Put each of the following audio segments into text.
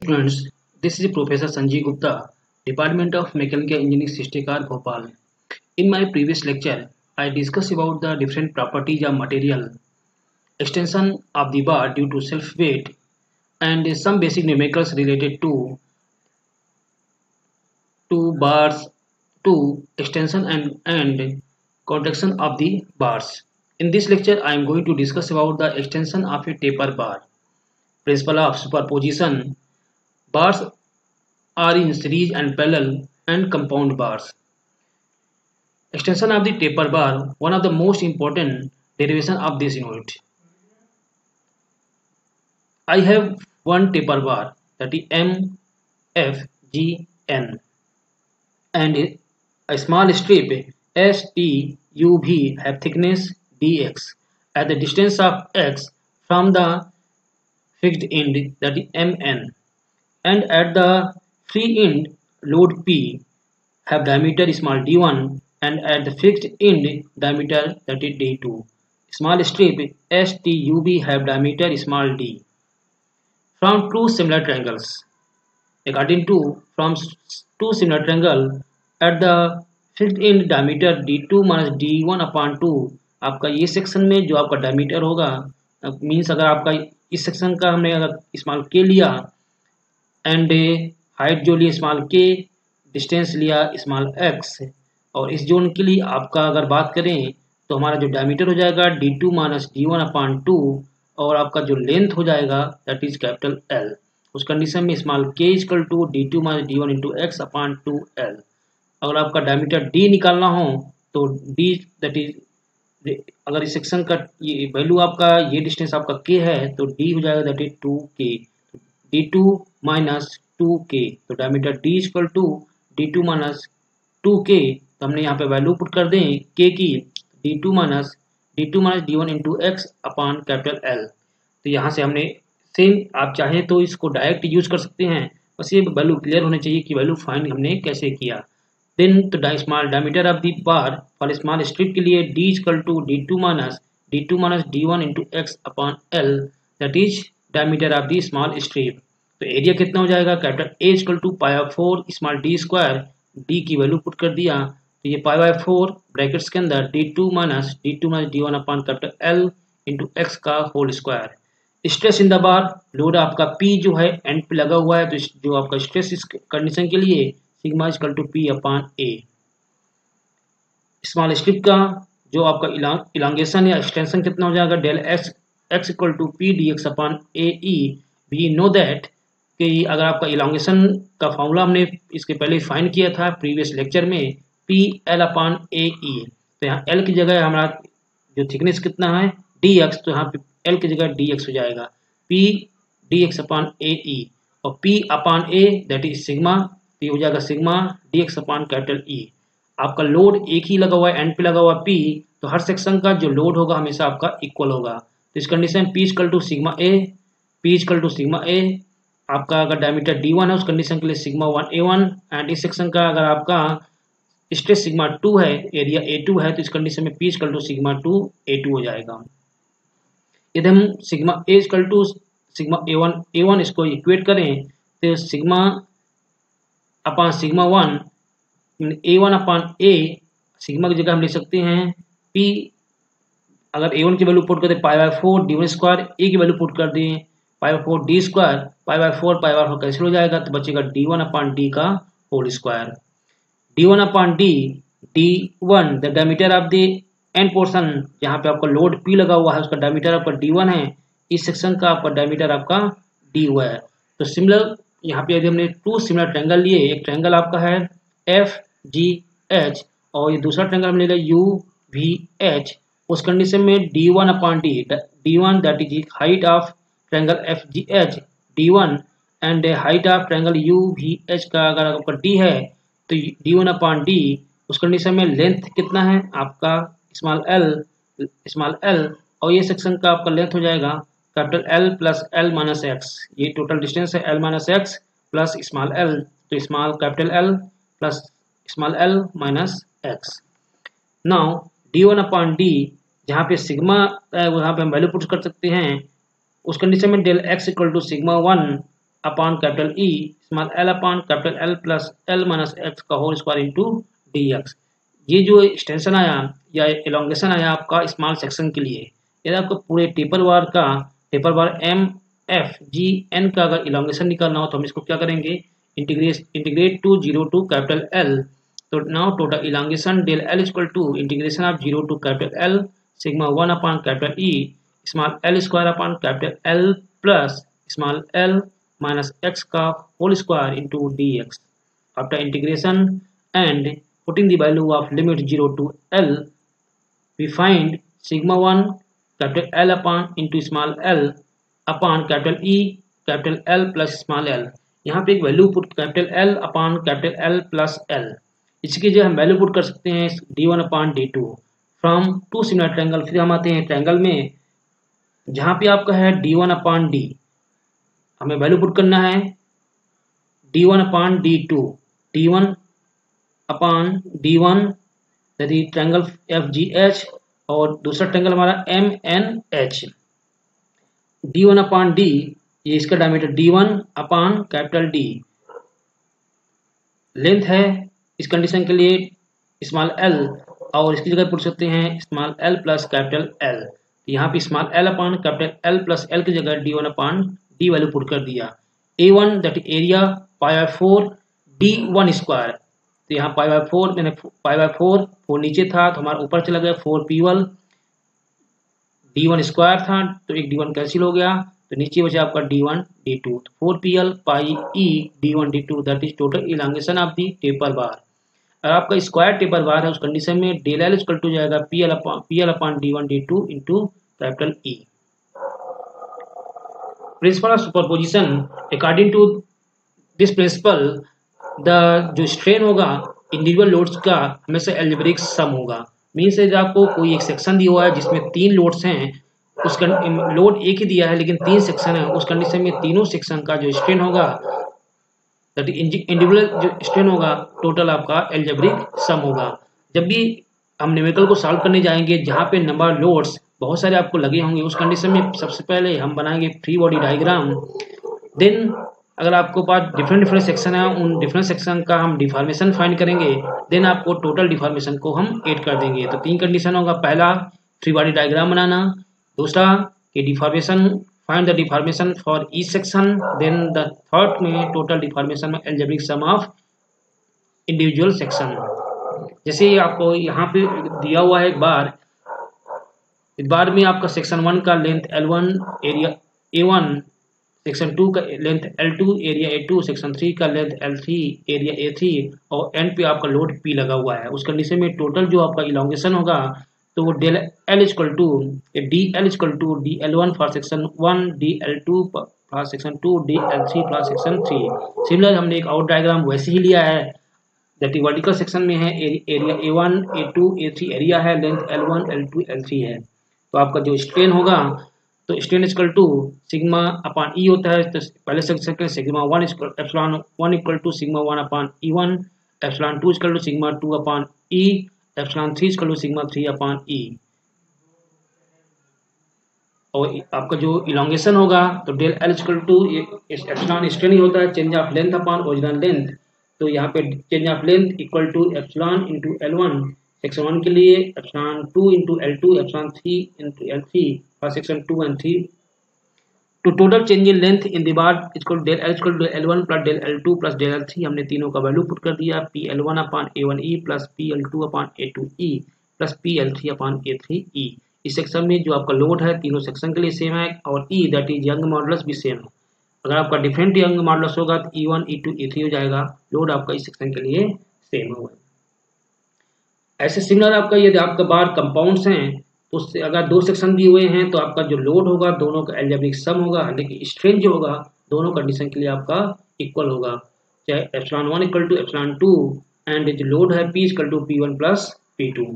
Students, this is Professor Sanjeev Gupta, Department of Mechanical Engineering, Srishtikar, Bhopal. In my previous lecture, I discussed about the different properties of material, extension of the bar due to self-weight, and some basic numericals related to bars, to extension and contraction of the bars. In this lecture, I am going to discuss about the extension of a taper bar, principle of superposition. Bars are in series and parallel and compound bars. Extension of the taper bar, one of the most important derivation of this unit. I have one taper bar, that is MFGN, and a small strip STUV have thickness dx at the distance of x from the fixed end, that is MN, and at the free end load P have diameter small d1, and at the fixed end diameter, that is d2. Small strip STUV have diameter small d. From two similar triangles, from two similar triangle at the fixed end diameter d2 minus d1 upon 2, आपका ये section में जो आपका diameter होगा, means अगर आपका इस section का हमने अगर स्मॉल के लिया एंड हाइट जो लिया स्मॉल के, डिस्टेंस लिया स्मॉल एक्स, और इस जोन के लिए आपका अगर बात करें तो हमारा जो डायमीटर हो जाएगा d2 माइनस d1 अपॉन 2, और आपका जो लेंथ हो जाएगा दैट इज कैपिटल L। उस कंडीशन में small k equal to d2 minus d1 into x upon 2L। अगर आपका डायमीटर d निकालना हो तो d दैट इज, अगर इस सेक्शन का ये वैल्यू आपका, ये डिस्टेंस आपका k है तो d हो जाएगा that is 2k, d2 minus 2k, तो diameter d equal to d2 minus 2k, तो हमने यहाँ पे वैल्यू पुट कर दें k की d2 minus d1 into x upon capital L। तो यहाँ से हमने सेम, आप चाहें तो इसको डायरेक्ट यूज कर सकते हैं, बस ये वैल्यू क्लियर होने चाहिए कि वैल्यू फाइंड हमने कैसे किया। देन तो small diameter of the bar for small strip के लिए d equal to d2 minus d1 into x upon L, that is diameter of the small strip. तो एरिया कितना हो जाएगा, capital A equal to π/4 small d square, d की value put कर दिया तो ये π/4 ब्रैकेट्स के अंदर d2 minus d1 upon capital L into x का whole square. Stress in the bar, load आपका P जो है एंड पे लगा हुआ है, तो जो आपका स्ट्रेस इस कंडीशन के लिए sigma equal to P upon A। Small strip का जो आपका इलांगेशन या एक्सटेंशन कितना हो जाएगा, del x equal to P dx upon AE। We know that कि अगर आपका इलांगेशन का फॉर्मूला हमने इसके पहले फाइंड किया था प्रीवियस लेक्चर में, PL अपॉन AE, तो यहाँ L की जगह हमारा जो थिकनेस कितना है dx, तो यहाँ पे L की जगह dx हो जाएगा P dx अपॉन AE, और P upon A that is sigma, तो ये हो जाएगा sigma dx upon capital E। आपका लोड एक ही लगा हुआ है, एंड पे लगा हुआ P, तो हर सेक्शन का जो लोड होगा हमेशा आपका इक्वल होगा। तो इस condition P equal to sigma A, आपका अगर डायमीटर d1 है उस कंडीशन के लिए सिग्मा 1A1, एंड इस सेक्शन का अगर आपका स्ट्रेस सिग्मा 2 है, एरिया A2 है, तो इस कंडीशन में P equal to sigma 2A2 हो जाएगा। यदि हम sigma A equal to sigma A1 इसको इक्वेट करें तो sigma upon sigma 1 A1 upon A, sigma की जगह हम लिख सकते हैं P, अगर A1 की वैल्यू पुट कर दें π/4 d1 स्क्वायर, A की वैल्यू पुट कर दें π/4 d स्क्वायर, π/4 कैंसिल हो जाएगा, तो बचेगा d1 अपॉन d का whole square. d1 upon d1 the diameter of the end portion, जहाँ पे आपका लोड P लगा हुआ है उसका डायमीटर आपका d1 है, इस सेक्शन का आपका डायमीटर आपका d हुआ है। तो सिमिलर यहाँ पे यदि हमने टू सिमिलर ट्रायंगल लिए, एक ट्रायंगल आपका है FGH और ये दूसरा ट्रायंगल हम लेगा UVH, उस कंडीशन में d1 upon d1 that is height of triangle FGH d1 and height of triangle UVH का अगर आपका d है तो d1 अपॉन d, उस कंडीशन में लेंथ कितना है आपका स्मॉल l, और ये सेक्शन का आपका लेंथ हो जाएगा capital L plus L minus x, ये टोटल डिस्टेंस है L minus x plus small l, तो small capital L plus small l minus x. Now d1 upon d, जहाँ पे सिग्मा वहाँ पे हम वैल्यू पुट कर सकते हैं, उस कंडीशन में del x equal to sigma 1 upon capital E small L upon capital L plus L minus x का whole square into D x. ये जो एक्सटेंशन आया या एलोंगेशन आया आपका स्मॉल सेक्शन के लिए, यदि आपको पूरे taper bar M F G N का अगर एलोंगेशन निकालना हो तो हम इसको क्या करेंगे, integrate to 0 to capital L. तो now total elongation del L equal to integration of 0 to capital L sigma 1 upon capital E small L square upon capital L plus small L minus x का whole square into D x. After integration and putting the value of limit 0 to L, we find sigma 1 capital L upon into small l upon capital E capital L plus small l। यहाँ पे एक value put capital L upon capital L plus L, इसकी जो हम value put कर सकते हैं D1 upon D2 from two similar triangle. फिर हम आते हैं ट्रायंगल में जहाँ पे आपका है D1 अपॉन D, हमें वैल्यू पुट करना है D1 upon D2, D1 upon D1 यदि ट्रायंगल FGH और दूसरा ट्रायंगल हमारा MNH। D1 अपॉन D ये इसका diameter D1 upon capital D length है इस कंडीशन के लिए स्मॉल l, और इसकी जगह पूछ सकते हैं small l plus capital L। यहाँ पे small l upon capital L plus L की जगह D1 upon D value put कर दिया। A1 that area π/4 D1 square, तो यहाँ π/4 मैंने π/4 नीचे था तो हमारा ऊपर चला गया 4p1 D1 स्क्वायर था तो एक D1 कैंसिल हो गया तो नीचे बचा आपका D1 D2, 4pl pi e D1 D2 that is total elongation of the taper bar. अगर आपका स्क्वायर टेपर बार है उस कंडीशन में डेल एल इक्वल टू जाएगा PL upon D1 D2 into capital E। Principle of superposition, according to this principle जो strain होगा individual loads का हमेशा एल्जेब्रिक सम होगा। मीन्स यदि आपको कोई एक सेक्शन दिया हुआ है जिसमें 3 लोड्स हैं, उसका लोड एक ही दिया है लेकिन 3 सेक्शन है, उस कंडीशन में तीनों सेक्शन का जो स्ट्रेन होगा दैट इंडिविजुअल जो स्ट्रेन होगा टोटल आपका एल्जेब्रिक सम होगा। जब भी हम न्यूमेरिकल को सॉल्व करने जाएंगे जहाँ पे नंबर लोड्स बहुत सारे आपको लगे होंगे उस कंडीशन में सबसे पहले हम बनाएंगे फ्री बॉडी डायग्राम। देन अगर आपको पास डिफरेंट सेक्शन है उन डिफरेंट सेक्शन का हम डिफॉर्मेशन फाइंड करेंगे, देन आपको टोटल डिफॉर्मेशन को हम ऐड कर देंगे। तो 3 कंडीशन होगा, पहला फ्री बॉडी डायग्राम बनाना, दूसरा कि deformation find the deformation for each section, then the third में टोटल डिफॉर्मेशन में algebraic sum of individual section. जैसे आपको यहाँ पे दिया हुआ है एक बार में आपका सेक्शन 1 का length L1 area A1, section 2 का length L2 area A2, section 3 का लेंथ L3 एरिया A3 और एंड पे आपका लोड P लगा हुआ है। उस कंडीशन में टोटल जो आपका इलांगेशन होगा तो वो del L equal to DL equal to DL1 for section 1, DL2 for section 2, DL3 for section 3। Similar हमने एक आउट डायग्राम वैसे ही लिया है दैट वर्टिकल सेक्शन में है area A1, A2, A3 area है, लेंथ L1, L2, L3 है। तो आपका जो स्ट्रेन होगा तो strain equal to sigma upon E होता है, तो पहले section sigma 1 epsilon 1 equal to sigma 1 upon E1, epsilon 2 equal to sigma 2 upon E, epsilon 3 equal to sigma 3 upon E। और आपका जो इलांगेशन होगा तो del L equal to epsilon strain ही होता है change of length upon original length, तो यहाँ पे change of length equal to epsilon into L1 section 1 के लिए, epsilon 2 into L2, epsilon 3 into L3 for section 2 and 3 to total change in length in the bar equal del L equal to L1 plus del L2 plus del L3। हमने तीनों का value put कर दिया, PL1 upon A1E plus PL2 upon A2E plus PL3 upon A3E। इस section में जो आपका load है तीनों सेक्शन के लिए सेम है और E that is Young modulus भी सेम है। अगर आपका डिफरेंट यंग मॉडुलस होगा तो E1, E2, E3 हो जाएगा, लोड आपका इस सेक्शन के लिए सेम होगा। ऐसे सिमिलर आपका यदि आपका बार कंपाउंड्स हैं तो उससे अगर 2 सेक्शन दिए हुए हैं तो आपका जो लोड होगा दोनों का एल्जेब्रिक सम होगा, लेकिन स्ट्रेन जो होगा दोनों कंडीशन के लिए आपका इक्वल होगा, चाहे epsilon 1 equal to epsilon 2 and जो लोड है P equal to P1 plus P2।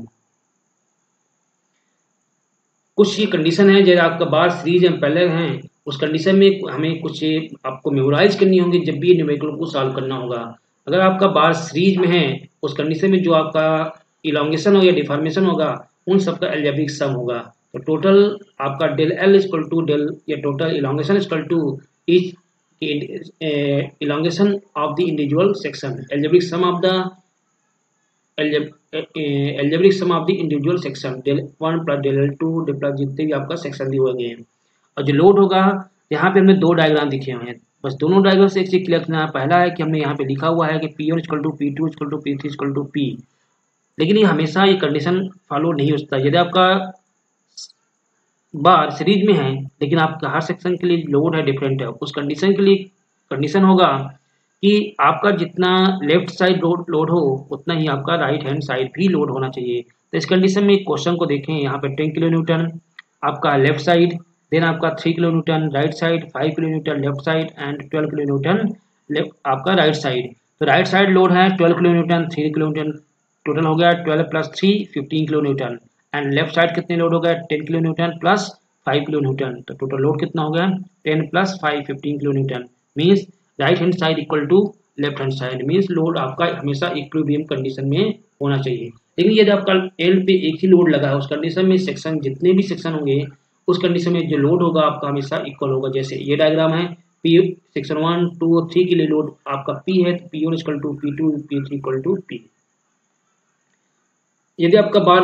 कुछ ये कंडीशन है जैसे आपका बार सीरीज में पहले हैं उस कंडीशन में हमें कुछ आपको मेमोराइज करनी होगी जब भी न्यूमेरिकल को सॉल्व करना होगा। अगर आपका बार सीरीज में है उस कंडीशन में जो आपका इलांगेशन हो या डिफॉर्मेशन होगा उन सबका एल्जेब्रिक सम होगा। तो टोटल आपका del L equal to del या total elongation equal to each elongation of the individual section, algebraic sum of the algebraic sum of the individual section, del 1 plus del 2 del plus जितने भी आपका section दिए हुए हैं। और जो load होगा, यहाँ पे हमने दो डायग्राम दिखे हुए हैं, बस दोनों डायग्राम से एक चीज क्लियर करना है। पहला है कि हमने यहाँ पे लिखा हुआ है कि P1 equal to P2 equal to P3 equal to P, लेकिन ये हमेशा ये कंडीशन फॉलो नहीं होता। यदि आपका बार सीरीज में है लेकिन आपका हर सेक्शन के लिए लोड है डिफरेंट है, उस कंडीशन के लिए कंडीशन होगा कि आपका जितना लेफ्ट साइड लोड हो उतना ही आपका राइट हैंड साइड भी लोड होना चाहिए। तो इस कंडीशन में क्वेश्चन को देखें, यहाँ पे 10 किलो न्यूटन आपका लेफ्ट साइड, देन आपका 3 kilo newton right side, 5 kilo newton left side and 12 kilo newton आपका राइट साइड। तो राइट साइड लोड है 12 kilo newton, 3 kilo newton, total हो गया 12 plus 3 15 kilo newton. And left side कितने load हो गया 10 kilo newton plus 5 kilo newton, तो total load कितना हो गया 10 plus 5 15 kilo newton. Means right hand side equal to left hand side, means load आपका हमेशा इक्विलिब्रियम कंडीशन में होना चाहिए। लेकिन यदि आपका एल पे एक ही लोड लगा है, उस कंडीशन में सेक्शन जितने भी सेक्शन होंगे उस कंडीशन में जो लोड होगा आपका हमेशा इक्वल होगा। जैसे ये डायग्राम है, पी सेक्शन 1 2 और 3 के लिए लोड आपका पी है, तो P1 equal to P2 P3 equal to P। यदि आपका बार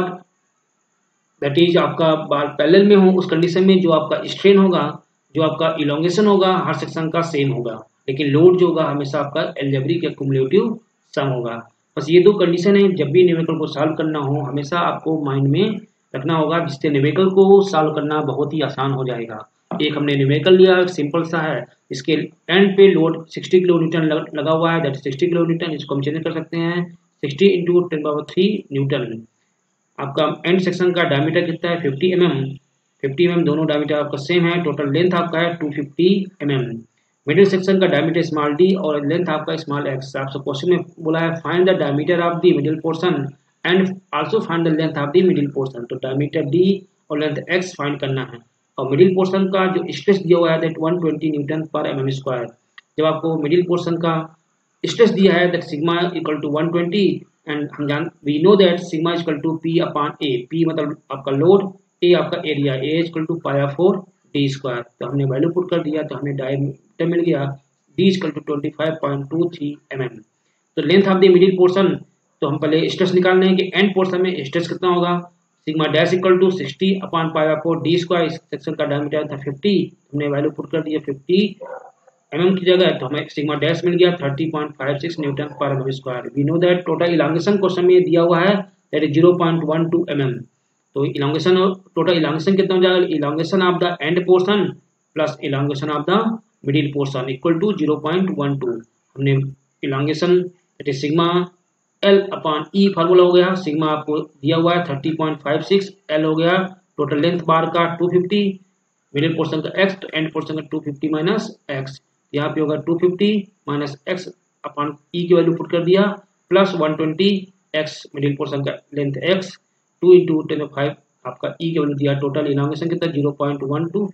दैट इज आपका बार पैरेलल में हो, उस कंडीशन में जो आपका स्ट्रेन होगा, जो आपका इलोंगेशन होगा हर सेक्शन का सेम होगा, लेकिन लोड जो होगा हमेशा आपका अलजेब्रिक या क्युमुलेटिव सम होगा। बस ये दो कंडीशन है, जब भी न्यूमेरिकल को सॉल्व करना हो हमेशा आपको माइंड में रखना होगा, जिससे न्यूमेरिकल को सॉल्व करना बहुत ही आसान हो जाएगा। एक हमने न्यूमेरिकल लिया, सिंपल सा है, इसके एंड पे लोड 60 किलो न्यूटन लगा हुआ है, दैट 60 किलो न्यूटन, इसको हम चेंज कर सकते हैं 60 इंटू 10³ न्यूटन। आपका एंड सेक्शन का डायमीटर कितना है 50 mm, 50 mm दोनों डायमीटर आपका सेम है। टोटल लेंथ आपका है 250 mm। मिडिल सेक्शन का डायमीटर स्मॉल डी और लेंथ आपका स्मॉल एक्स। आपसे क्वेश्चन में बोला है find the diameter of the middle portion and also find the length of the middle portion. तो डायमीटर डी और लेंथ एक्स फाइंड करना है। और मिडिल पोर्शन का जो स्ट्रेस दिया हुआ है दैट 120 न्यूटन पर mm²। जब आपको मिडिल पोर्शन का स्ट्रेस दिया है that sigma equal to 120 and हम we know that sigma equal to P upon A। P मतलब आपका लोड, A आपका area, A equal to π/4 d²। तो हमने वैल्यू पुट कर दिया, तो हमें डायमीटर मिल गया D इक्वल टू 25.23 mm। तो length of the middle portion, तो हम पहले स्ट्रेस निकालने हैं कि एंड पोर्शन में स्ट्रेस कितना होगा। Sigma dash equal to 60 upon π/4 d²। इस सेक्शन का डायमीटर था 50, हमने वैल्यू पुट कर दिया 50 mm की जगह, तो हमें सिग्मा डैश मिल गया 30.56 न्यूटन पर mm²। We know that total elongation question में दिया हुआ है दैट इज 0.12 mm। तो इलांगेशन, टोटल इलांगेशन कितना हो जाएगा, elongation of the end portion plus elongation of the middle portion equal to 0.12। हमने elongation that is sigma L upon E formula हो गया, सिग्मा आपको दिया हुआ है 30.56, एल हो गया टोटल लेंथ बार का 250, मिडिल पोर्शन का एक्स, तो एंड पोर्शन का 250 माइनस एक्स, यहाँ पे होगा 250 माइनस एक्स अपॉन ई की वैल्यू पुट कर दिया प्लस 120 एक्स मिडिल पोर्शन का लेंथ एक्स 2 इंटू 10⁵ आपका ई की वैल्यू दिया। टोटल इलांगेशन कितना 0.12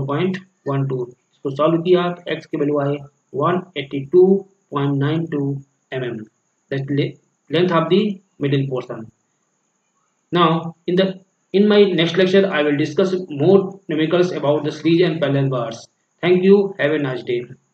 0.12। इसको सॉल्व किया तो एक्स की वैल्यू आए 182.92 mm, that length of the middle portion. Now in my next lecture I will discuss more numericals about the series and parallel bars. Thank you. Have a nice day.